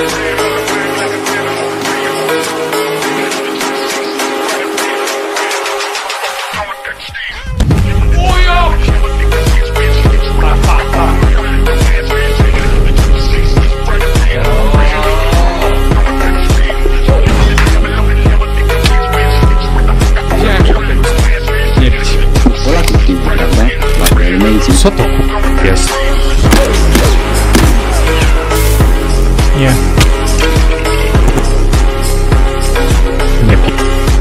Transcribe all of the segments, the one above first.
Co to jest? Nie. Nie pi...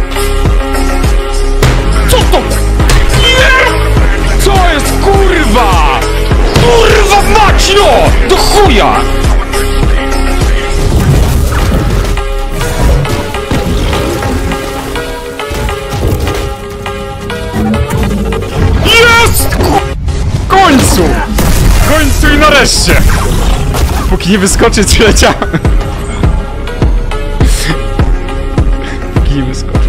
Co to? Nie! Co jest, kurwa? Kurwa mać, no! Do chuja! Jest! W końcu i nareszcie! Póki nie wyskoczy, przyleciałem. Póki nie wyskoczy.